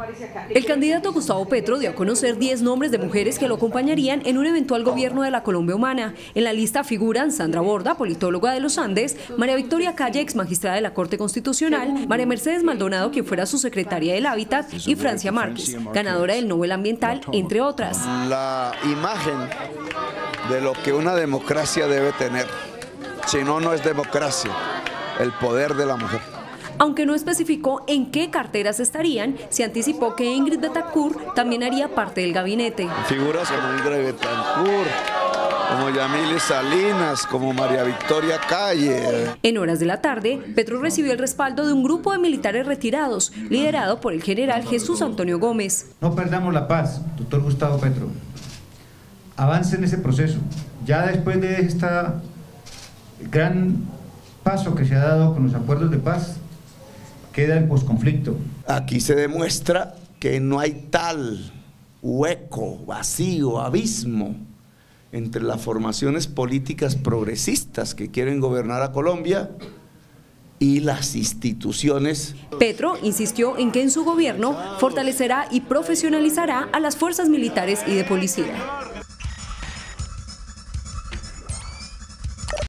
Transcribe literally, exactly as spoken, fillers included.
El candidato Gustavo Petro dio a conocer diez nombres de mujeres que lo acompañarían en un eventual gobierno de la Colombia humana. En la lista figuran Sandra Borda, politóloga de los Andes, María Victoria Calle, ex magistrada de la Corte Constitucional, María Mercedes Maldonado, quien fuera su secretaria del Hábitat, y Francia Márquez, ganadora del Nobel Ambiental, entre otras. La imagen de lo que una democracia debe tener, si no, no es democracia, el poder de la mujer. Aunque no especificó en qué carteras estarían, se anticipó que Ingrid Betancourt también haría parte del gabinete. Figuras como Ingrid Betancourt, como Yamile Salinas, como María Victoria Calle. En horas de la tarde, Petro recibió el respaldo de un grupo de militares retirados, liderado por el general Jesús Antonio Gómez. No perdamos la paz, doctor Gustavo Petro. Avance en ese proceso. Ya después de este gran paso que se ha dado con los acuerdos de paz, queda el posconflicto. Aquí se demuestra que no hay tal hueco, vacío, abismo entre las formaciones políticas progresistas que quieren gobernar a Colombia y las instituciones. Petro insistió en que en su gobierno fortalecerá y profesionalizará a las fuerzas militares y de policía.